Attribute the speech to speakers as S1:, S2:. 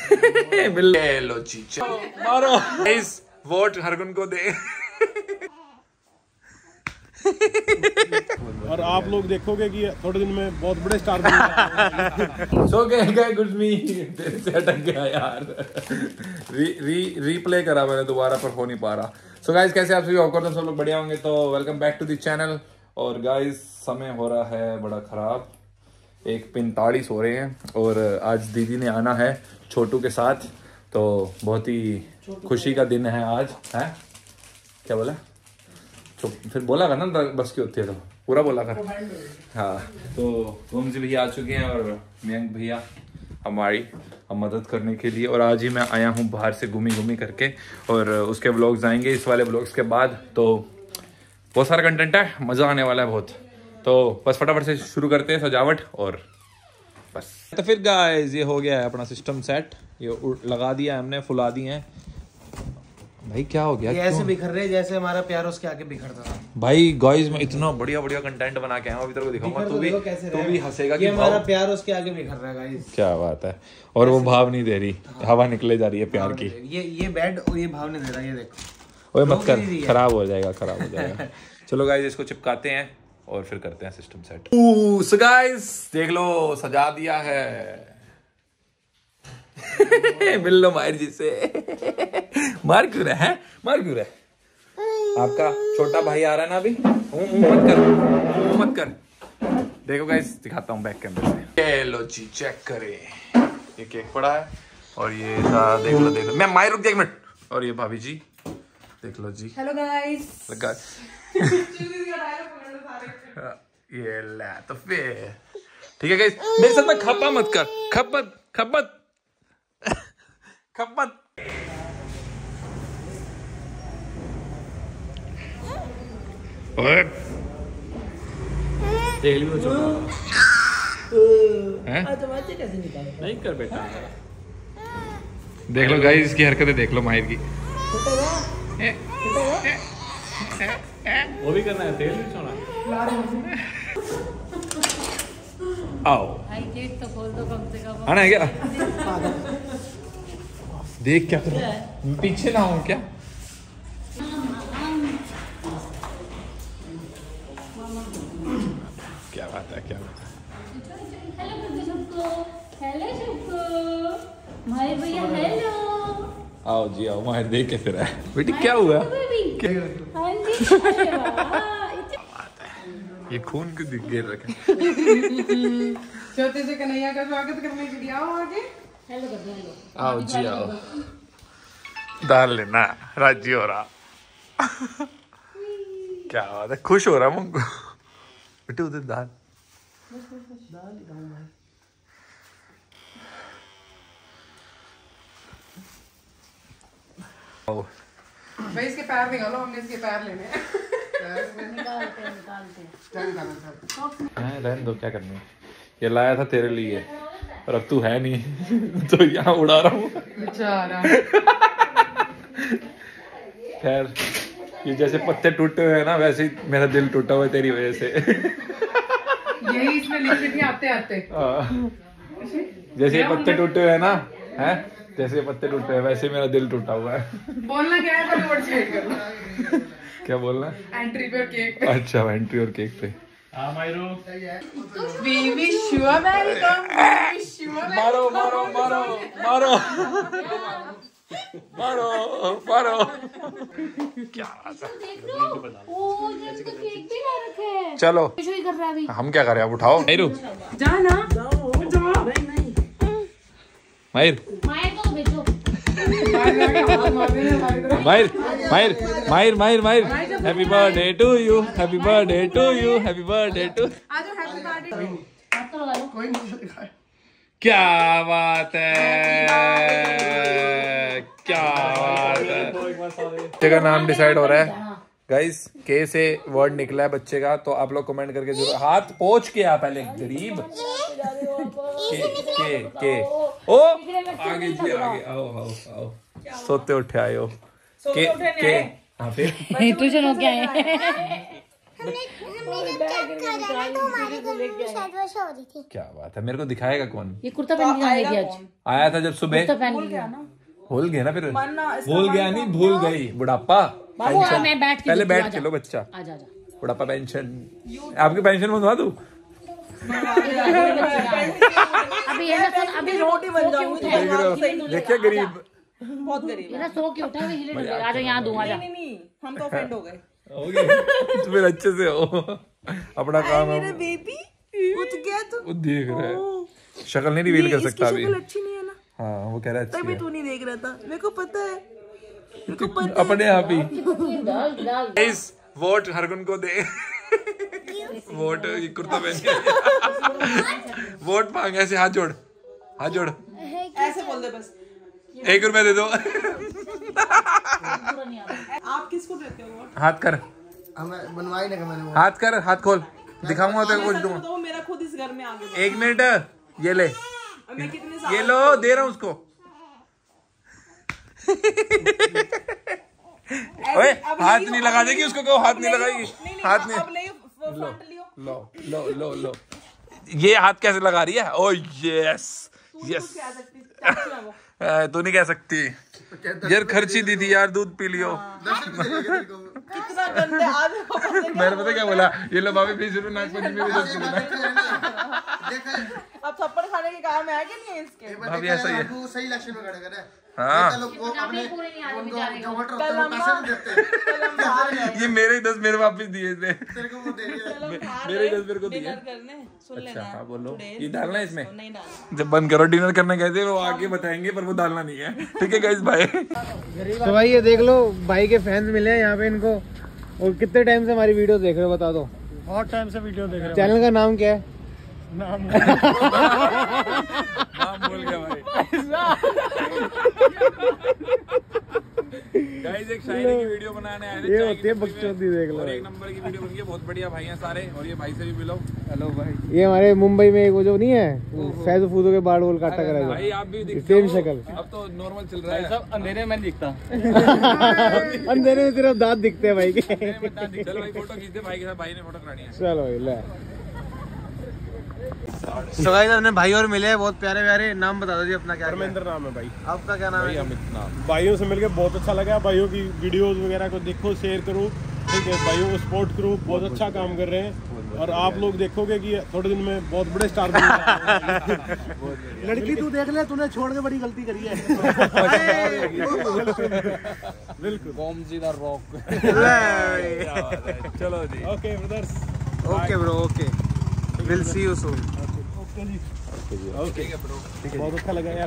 S1: लो चीचा मारो इस वोट हरगुन को दे।
S2: और आप लोग देखोगे कि थोड़े दिन में बहुत बड़े स्टार बनेंगे।
S1: सो गए गुड मी तेरे से अटक गया यार। रीप्ले करा मैंने दोबारा पर हो नहीं पा रहा। सो गाइस कैसे आप सभी होकर सब लोग बढ़िया होंगे तो welcome back to the channel. और गाइस समय हो रहा है बड़ा खराब, 1:45 हो रहे हैं और आज दीदी ने आना है छोटू के साथ, तो बहुत ही खुशी का दिन है आज। है क्या बोला? तो फिर बोला कर ना बस की होती है तो पूरा बोला कर। हाँ तो गोमजी भैया आ चुके हैं और मयंक भैया हमारी मदद करने के लिए। और आज ही मैं आया हूँ बाहर से घूमी करके, और उसके व्लॉग्स आएंगे इस वाले व्लॉग्स के बाद। तो बहुत सारा कंटेंट है, मज़ा आने वाला है बहुत। तो बस फटाफट से शुरू करते हैं सजावट और बस। तो फिर गाइस ये हो गया है अपना सिस्टम सेट, ये लगा दिया है हमने, फुला दिए हैं। भाई क्या हो गया?
S3: ये ऐसे बिखर रहे जैसे हमारा प्यार उसके आगे बिखरता था।
S1: भाई गाइस मैं इतना बढ़िया कंटेंट बना के आया हूं, अभी तेरे को दिखाऊंगा। तू भी हंसेगा कि
S3: हमारा प्यार उसके आगे बिखर रहा है गाइस।
S1: क्या बात है। और वो भाव नहीं दे रही, हवा निकले जा रही है प्यार की।
S3: ये बेड और ये भाव नहीं दे रहा, ये देखो।
S1: ओए मत कर, खराब हो जाएगा। चलो गाइस इसको चिपकाते हैं और फिर करते हैं सिस्टम सेट। सो गाइस देख लो सजा दिया है। मिल लो माहिर जी से। मार क्यों रहे हैं? मार क्यों रहे? आपका छोटा भाई आ रहा है ना अभी। मत कर। देखो गाइस दिखाता हूँ बैक कैमरे से। ये लो जी चेक करें, ये केक पड़ा है और ये सारा देख लो। मैं माहिर रुक जा 1 मिनट। और ये भाभी जी देख लो जी।
S4: Hello guys.
S1: ये ला तो फिर ठीक है गाइस, मेरे साथ में खपा मत कर। खपत देख लियो छोटा है। नहीं कर बेटा, देख लो गाइस इसकी हरकतें देख लो माहिर की। वो भी करना है, तेल भी छोड़ा। आओ
S4: गेट तो खोल दो कम से कम।
S1: आना है क्या? देख क्या कर रहा है, पीछे ना हूँ क्या? क्या बात है।
S4: हेलो माहिर भैया हेलो।
S1: आओ जी आओ, माहिर देख के फिर है। बेटी क्या हुआ? ये खून क्यों गिर रखा है?
S5: छोटे से कन्हैया का स्वागत करने के लिए आओ आगे।
S4: हेलो कर दो।
S1: आओ जी आओ, दाल लेना राजी हो रहा। क्या बात है, खुश हो रहा मुंगू। बेटे उधर दाल।
S5: भाई इसके पैर निकालो, हमने इसके पैर लेने हैं।
S1: रहने दो, क्या करनी है। ये लाया था तेरे लिए और अब तू है नहीं तो यहाँ उड़ा रहा हूँ। खैर ये जैसे पत्ते टूटे हुए हैं ना, वैसे ही मेरा दिल टूटा हुआ है तेरी वजह से।
S5: यही इसमें लिखी थी आते
S1: जैसे पत्ते टूटे हुए हैं ना, है जैसे पत्ते टूटे हुए वैसे मेरा दिल टूटा हुआ है।
S5: बोलना क्या है, वर्ड सेट करना।
S1: क्या बोलना?
S5: एंट्री पे और केक पे।
S1: अच्छा एंट्री और केक पे।
S5: We wish you a welcome. We wish you a welcome.
S1: मारो। क्या बात है।
S4: केक भी ला रखे हैं।
S1: चलो
S4: कर रहा है अभी।
S1: हम क्या करें, अब उठाओ। माहिर
S5: जाना
S1: माहिर
S4: को भेजो।
S1: Mahir happy birthday to you, happy birthday to you, happy birthday to. क्या बात है, क्या बात है। बच्चे का नाम डिसाइड हो रहा है गाइस। के से वर्ड निकला है बच्चे का, तो आप लोग कमेंट करके जरूर। हाथ पोंछ के आ पहले गरीब। के ओ आगे जी आगे आओ सोते उठे आए हो। के हाँ फिर
S4: ट्यूशन हो क्या है?
S1: क्या बात है, मेरे को दिखाएगा कौन?
S4: ये कुर्ता पहन के आएगी आज।
S1: आया था जब सुबह,
S4: कुर्ता पहन के
S1: भूल गया ना फिर, भूल गया नहीं भूल गई। बुढ़ापा
S4: बाबू मैं बैठ के
S1: पहले बैठ के लो बच्चा,
S4: आजा आजा।
S1: बुढ़ापा पेंशन, आपकी पेंशन बनवा दूं?
S4: अभी ये ना अभी रोटी बन जाऊंगी।
S1: देख रहे हो, देखिए गरीब,
S5: बहुत गरीब
S4: मेरा सो के उठा हुआ हिले डुले। आजा यहाँ दूं, आजा।
S5: नहीं हम तो ऑफेंड हो गए।
S1: तो फिर अच्छे से हो, अपना काम है।
S5: बेबी उठ गया तू,
S1: वो देख रहा है, शक्ल नहीं रिवील कर सकता अभी।
S5: अच्छी नहीं है ना,
S1: हाँ वो कह रहा है अच्छी है।
S5: तू नहीं देख रहा था, मेरे को पता है।
S1: अपने आप ही
S4: दाल
S1: इस वोट हरगुन को दे। वोट ये कुर्ता पहन के वोट मांग, ऐसे हाथ जोड़, हाथ जोड़,
S5: ऐसे बोल दे बस।
S1: 1 रुपया दे दो।
S5: आप किसको देते हो वोट?
S1: हाथ कर,
S3: हमें बनवाई ना मैंने।
S1: हाथ कर, हाथ खोल, दिखाऊंगा तो कुछ दूंगा।
S5: तो मेरा खुद इस घर में आ गया।
S1: 1 मिनट, ये ले,
S5: मैं कितने
S1: ये लो, दे रहा हूँ उसको। ओए हाथ नहीं लगा देगी उसको, कहो हाथ नहीं लगाएगी, हाथ नहीं। लो लो लो लो, ये हाथ कैसे लगा रही है? ओ यस यस, तू नहीं कह सकती यार, खर्ची दी थी यार, दूध पी लियो।
S5: कितना गंदे आज
S1: मैंने पता क्या बोला, ये लो भाभी 20 रुपए नाच पंचमी में 10 रुपए।
S5: अब थप्पड़ खाने के काम है कि नहीं है इसके?
S1: भाभी ऐसा ही है,
S3: सही लक्ष्य में खड़े करे।
S1: हाँ ये मेरे ही 10 मेरे वापिस दिए इसने, मेरे ही 10 मेरे को दिए। अच्छा हाँ बोलो, ये डालना है इसमें? जब बंद करो डिनर करने गए थे, वो आके बताएंगे, पर वो डालना नहीं है। ठीक है गाइस, बाय।
S3: तो भाई ये देख लो, भाई के फैंस मिले हैं यहाँ पे इनको। और कितने टाइम से हमारी वीडियो देख रहे हो बता दो?
S2: बहुत टाइम से वीडियो देख रहे
S3: चैनल का नाम क्या है?
S2: नाम
S1: भूल गया भाई। गाइस एक शायरी की वीडियो बनाने आए थे,
S3: ये होती है बकचोदी, देख लो।
S1: और 1 नंबर की वीडियो बन गई, बहुत बढ़िया भाई हैं सारे। और ये भाई से भी मिलो। हेलो भाई,
S3: ये हमारे मुंबई में वो जो नहीं है, फैज़ फूदो के बाल वोल काटा करा
S1: भाई आप भी दिखते
S3: सेम
S1: हो।
S3: शक्ल।
S1: अब तो नॉर्मल चल रहा है, सब अंधेरे में दिखता।
S3: अंधेरे में सिर्फ दांत दिखते हैं भाई के।
S1: चल भाई फोटो खींचते भाई के साथ, भाई ने फोटो करानी है।
S3: चलो भाई ले। तो गाइस अपने भाई और मिले हैं, बहुत प्यारे प्यारे। नाम बता दो जी अपना। क्या
S2: धर्मेंद्र नाम है भाई।
S3: आपका क्या नाम है?
S1: अमित नाम।
S2: भाइयों से मिलकर बहुत अच्छा लगा। भाइयों की वीडियोस वगैरह को देखो, शेयर करो, ठीक है। भाइयों को सपोर्ट करो, बहुत अच्छा काम कर रहे हैं। और आप लोग देखोगे कि थोड़े दिन में बहुत बड़े स्टार बन जाएंगे।
S3: लड़की तू देख ले, तूने छोड़ के बड़ी गलती करी है।
S2: बिल्कुल।
S1: चलो जी,
S2: okay brothers,
S3: okay bro, okay, will see you soon.
S2: Okay जी, ओके, बहुत अच्छा लगा यार।